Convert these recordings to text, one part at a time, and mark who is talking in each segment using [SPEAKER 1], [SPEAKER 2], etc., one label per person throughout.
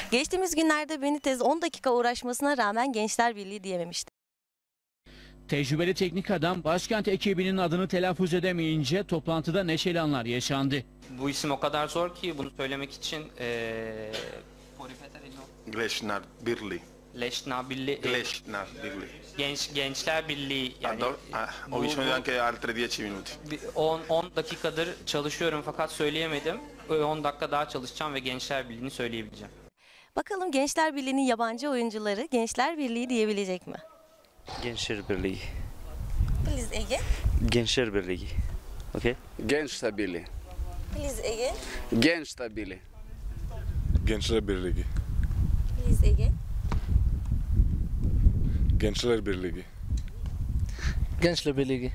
[SPEAKER 1] Geçtiğimiz günlerde Benitez 10 dakika uğraşmasına rağmen Gençler Birliği diyememişti.
[SPEAKER 2] Tecrübeli teknik adam başkent ekibinin adını telaffuz edemeyince toplantıda neşeli anlar yaşandı.
[SPEAKER 3] Bu isim o kadar zor ki bunu söylemek için
[SPEAKER 4] Gençler Birliği.
[SPEAKER 3] Leşna Birliği,
[SPEAKER 4] Gençler Birliği.
[SPEAKER 3] Gençler Birliği yani
[SPEAKER 4] Ho bisogno anche altri 10 minuti.
[SPEAKER 3] 10 dakikadır çalışıyorum fakat söyleyemedim. 10 dakika daha çalışacağım ve Gençler Birliği'ni söyleyebileceğim.
[SPEAKER 1] Bakalım Gençler Birliği'nin yabancı oyuncuları Gençler Birliği diyebilecek mi?
[SPEAKER 5] Gençler Birliği.
[SPEAKER 1] Please again.
[SPEAKER 5] Gençler Birliği. Okay?
[SPEAKER 6] Gençler Birliği.
[SPEAKER 1] Please again.
[SPEAKER 6] Gençler Birliği.
[SPEAKER 7] Gençler Birliği.
[SPEAKER 1] Please again.
[SPEAKER 7] Gençler Birliği.
[SPEAKER 8] Gençler Birliği.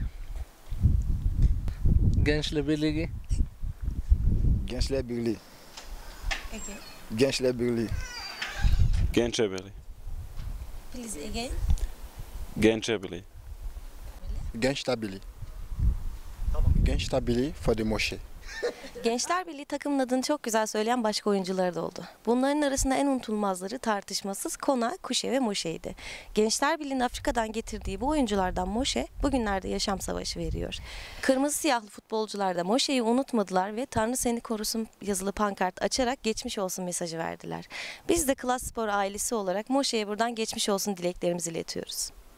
[SPEAKER 8] Gençler Birliği.
[SPEAKER 9] Gençler Birliği.
[SPEAKER 1] Again.
[SPEAKER 9] Gençler Birliği.
[SPEAKER 7] Gençler Birliği.
[SPEAKER 1] Please again.
[SPEAKER 7] Gençler Birliği.
[SPEAKER 9] Gençler Birliği. Gençler Birliği for the Moshe.
[SPEAKER 1] Gençler Birliği takımın adını çok güzel söyleyen başka oyuncuları da oldu. Bunların arasında en unutulmazları tartışmasız Kona, Kuşe ve Moshe'ydi. Gençler Birliği'nin Afrika'dan getirdiği bu oyunculardan Moshe bugünlerde yaşam savaşı veriyor. Kırmızı siyahlı futbolcular da Moshe'yi unutmadılar ve Tanrı seni korusun yazılı pankart açarak geçmiş olsun mesajı verdiler. Biz de Klas Spor ailesi olarak Moshe'ye buradan geçmiş olsun dileklerimizi iletiyoruz.